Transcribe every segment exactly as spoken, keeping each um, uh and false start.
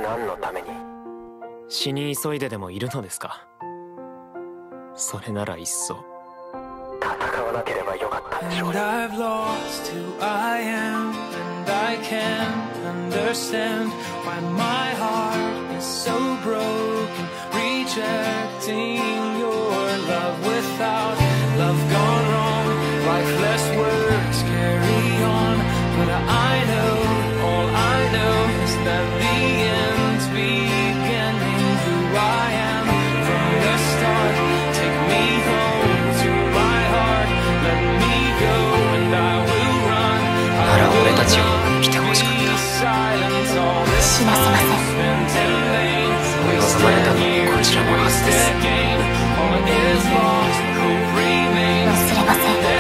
何のために？死に急いででもいるのですか？それならいっそ戦わなければよかったんでしょうね。 And I've lost who I am, and I can't understand why my heart is so broken, rejecting your love without love gone wrong. Lifeless words carry on, but I know, all I know is that the end's beginning. Who I am from the start, take me home to my heart, let me go and I will run. なら俺たちを来てほしかった。 死なせません。 望まれたのはこちらのはずです。 忘れません。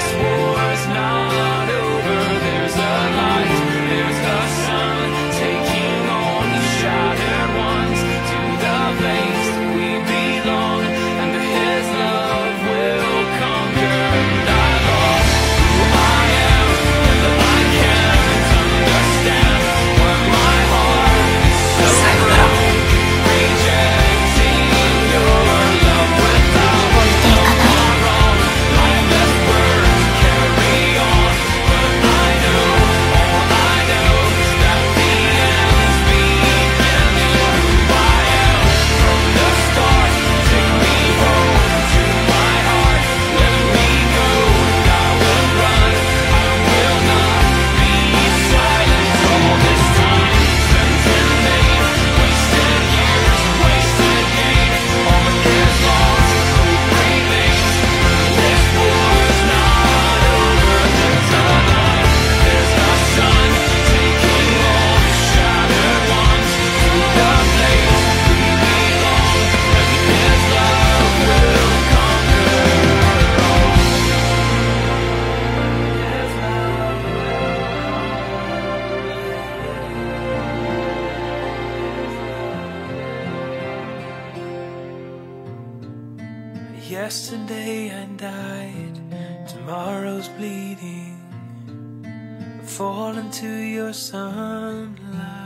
Yesterday I died, tomorrow's bleeding. Fall into your sunlight.